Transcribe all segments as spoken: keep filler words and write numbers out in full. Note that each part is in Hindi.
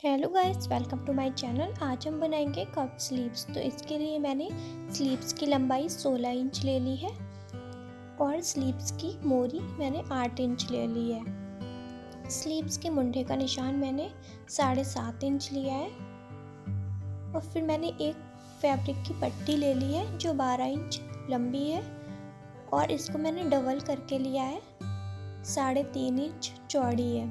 Hello guys, welcome to my channel. आज हम बनाएंगे कप स्लीव्स। तो इसके लिए मैंने स्लीव्स की लंबाई सोलह इंच ले ली है और स्लीव्स की मोरी मैंने आठ इंच ले ली है। स्लीव्स के मुंडे का निशान मैंने साढ़े सात इंच लिया है और फिर मैंने एक फैब्रिक की पट्टी ले ली है जो बारह इंच लंबी है और इसको मैंने डबल करके लिया है, साढ़े तीन इंच चौड़ी है।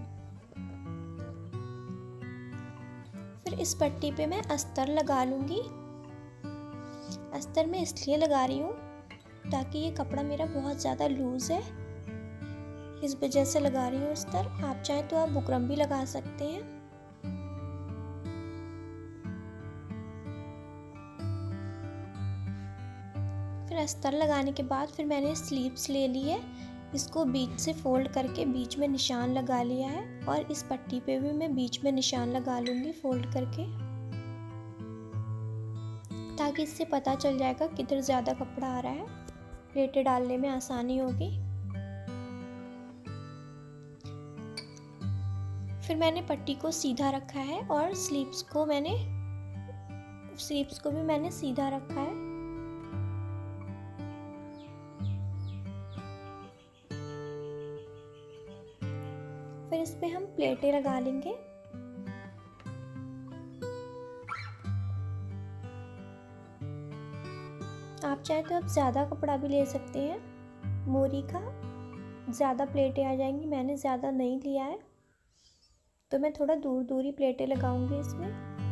फिर इस पट्टी पे मैं अस्तर लगा लूँगी। अस्तर मैं इसलिए लगा रही हूँ ताकि ये कपड़ा मेरा बहुत ज़्यादा लूज़ है, इस वजह से लगा रही हूँ अस्तर। आप चाहें तो आप बुकरम भी लगा सकते हैं। फिर अस्तर लगाने के बाद फिर मैंने स्लीव्स ले ली है, इसको बीच से फोल्ड करके बीच में निशान लगा लिया है और इस पट्टी पे भी मैं बीच में निशान लगा लूँगी फोल्ड करके, ताकि इससे पता चल जाएगा किधर ज़्यादा कपड़ा आ रहा है, प्लेटें डालने में आसानी होगी। फिर मैंने पट्टी को सीधा रखा है और स्लीव्स को मैंने स्लीव्स को भी मैंने सीधा रखा है। फिर इस पे हम प्लेटें लगा लेंगे। आप चाहे तो आप ज़्यादा कपड़ा भी ले सकते हैं, मोरी का ज़्यादा प्लेटें आ जाएंगी। मैंने ज़्यादा नहीं लिया है तो मैं थोड़ा दूर दूर ही प्लेटें लगाऊंगी इसमें।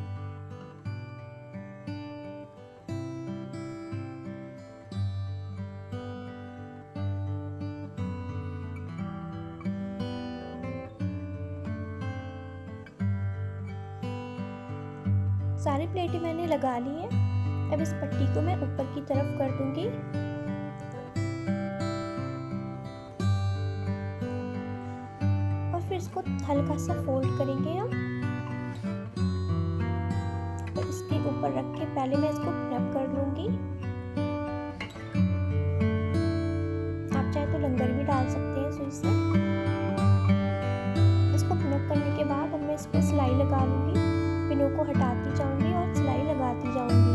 सारी प्लेटें मैंने लगा ली हैं। अब इस पट्टी को मैं ऊपर की तरफ कर दूंगी और फिर इसको हल्का सा फोल्ड करेंगे हम। तो इसके ऊपर रख के पहले मैं इसको पिनअप कर लूंगी। आप चाहे तो लंगर भी डाल सकते हैं सुई से। इसको पिनअप करने के बाद अब मैं इस पर सिलाई लगा लूंगी। पिनों को हटाती जाऊंगी और सिलाई लगाती जाऊंगी।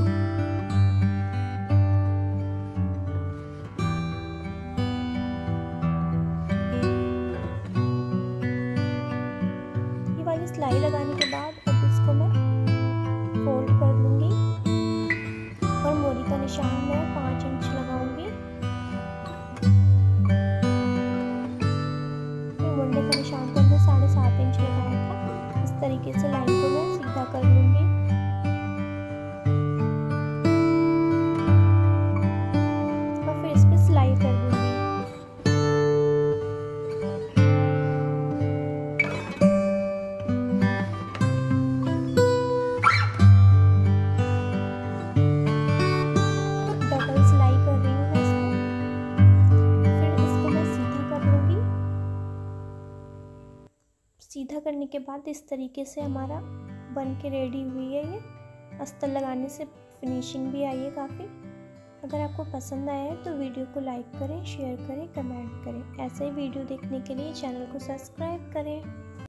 ये वाली सिलाई लगाने के बाद अब इसको मैं फोल्ड कर लूंगी और मोरी का निशान मैं पाँच इंच लगाऊंगी। फिर मुंडे का निशान तो हमने साढ़े सात इंच लगाया था। इस तरीके से लाइन को मैं सीधा कर लूंगी और फिर इस पे सिलाई कर दूंगी। डबल सिलाई कर रही हूँ मैं इसको। फिर इसको मैं सीधा कर लूंगी। सीधा करने के बाद इस तरीके से हमारा बन के रेडी हुई है। ये अस्तर लगाने से फिनिशिंग भी आई है काफ़ी। अगर आपको पसंद आया है तो वीडियो को लाइक करें, शेयर करें, कमेंट करें। ऐसे ही वीडियो देखने के लिए चैनल को सब्सक्राइब करें।